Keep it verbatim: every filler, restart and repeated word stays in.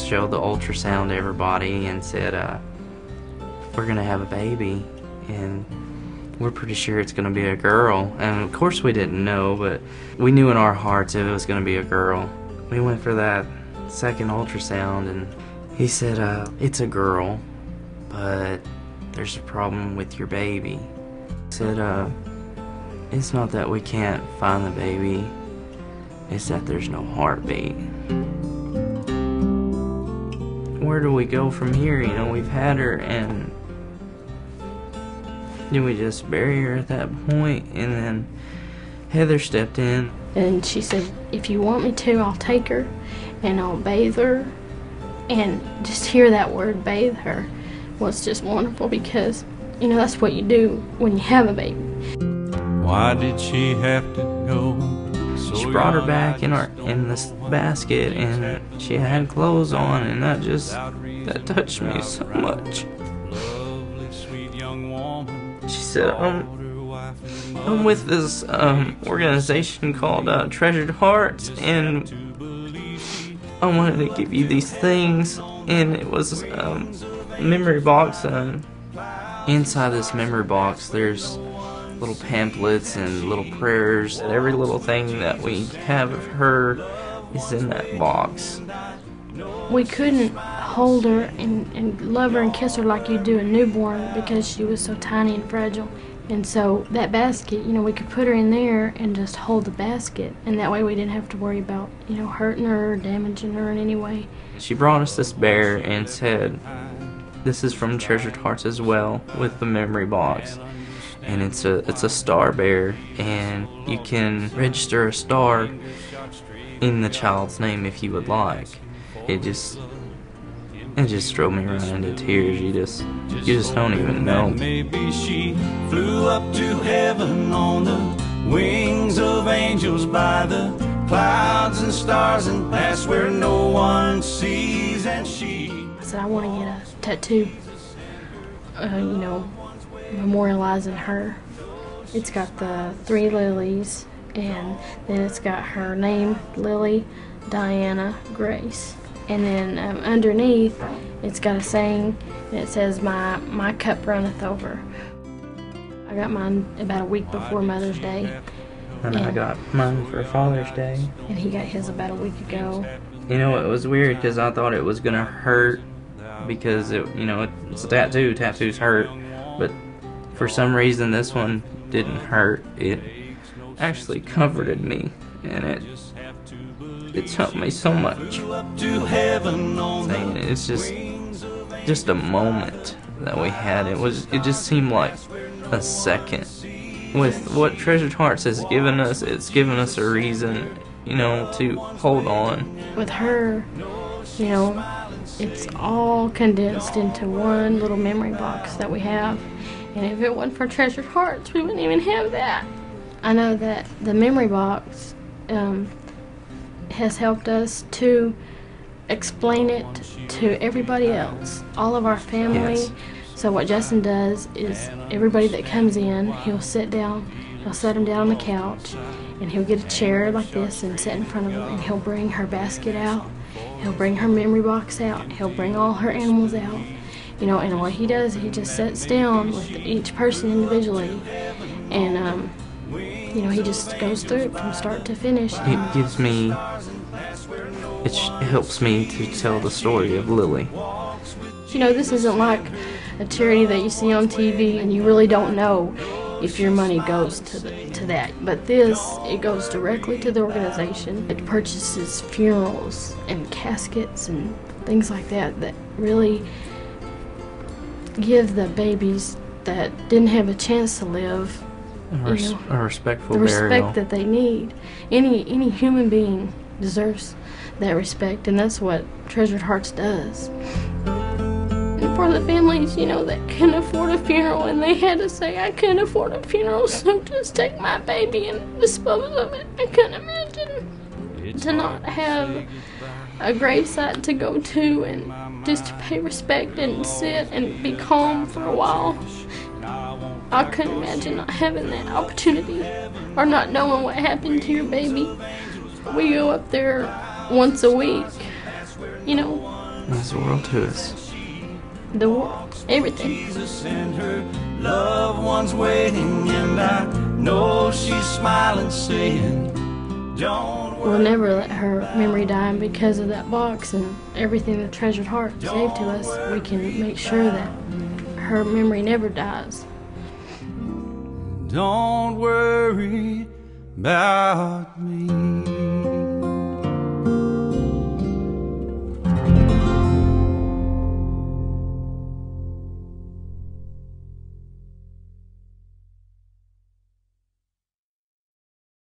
showed the ultrasound to everybody and said, uh, we're going to have a baby, and we're pretty sure it's going to be a girl. And of course we didn't know, but we knew in our hearts if it was going to be a girl. We went for that second ultrasound, and he said, uh, it's a girl, but there's a problem with your baby. He said, uh, it's not that we can't find the baby, it's that there's no heartbeat. Where do we go from here? You know, we've had her, and do we just bury her at that point? And then Heather stepped in. And she said, if you want me to, I'll take her and I'll bathe her. And just hear that word, bathe her, was just wonderful, because, you know, that's what you do when you have a baby. Why did she have to go? So she brought her back in our in this basket, and she had clothes on, and that just that touched me so much. She said, um, I'm with this um, organization called uh, Treasured Hearts, and I wanted to give you these things. And it was um, a memory box. Um, inside this memory box, there's little pamphlets and little prayers. Every little thing that we have of her is in that box. We couldn't hold her and, and love her and kiss her like you do a newborn, because she was so tiny and fragile. And so that basket, you know, we could put her in there and just hold the basket, and that way we didn't have to worry about, you know, hurting her or damaging her in any way. She brought us this bear and said, this is from Treasured Hearts as well, with the memory box. And it's a it's a star bear, and you can register a star in the child's name if you would like. It just it just drove me right into tears. You just you just don't even know. Maybe she flew up to heaven on the wings of angels, by the clouds and stars, and past where no one sees. And she I said, I want to get a tattoo, uh, you know, memorializing her. It's got the three lilies, and then it's got her name, Lilly Dyanna Grace. And then um, underneath, it's got a saying, and it says, my, my cup runneth over. I got mine about a week before Mother's Day. And, and I got mine for Father's Day. And he got his about a week ago. You know, it was weird because I thought it was going to hurt, because, it, you know, it's a tattoo. Tattoos hurt. But for some reason, this one didn't hurt. It actually comforted me, and it it's helped me so much. Saying it's just just a moment that we had. It was it just seemed like a second. With what Treasured Hearts has given us, it's given us a reason, you know, to hold on. With her, you know, it's all condensed into one little memory box that we have. And if it wasn't for Treasured Hearts, we wouldn't even have that. I know that the memory box um, has helped us to explain it to everybody else, all of our family. Yes. So what Justin does is, everybody that comes in, he'll sit down, he'll set them down on the couch, and he'll get a chair like this and sit in front of them, and he'll bring her basket out, he'll bring her memory box out, he'll bring all her animals out. You know, and what he does, he just sits down with each person individually, and, um, you know, he just goes through it from start to finish. It gives me, it, sh it helps me to tell the story of Lily. You know, this isn't like a charity that you see on T V and you really don't know if your money goes to the, to that. But this, it goes directly to the organization. It purchases funerals and caskets and things like that that really give the babies that didn't have a chance to live, A, res you know, a respectful the burial. respect that they need. Any any human being deserves that respect, and that's what Treasured Hearts does. And for the families, you know, that couldn't afford a funeral, and they had to say, I couldn't afford a funeral, so just take my baby and dispose of it. I couldn't imagine to not have a gravesite to go to and just to pay respect and sit and be calm for a while. I couldn't imagine not having that opportunity or not knowing what happened to your baby. We go up there once a week, you know, means the world to us. The world, everything. Jesus and her loved ones waiting, and I know she's smiling, saying, don't worry. We'll never let her memory die, and because of that box and everything the Treasured Heart gave to us, we can make sure that her memory never dies. Don't worry about me.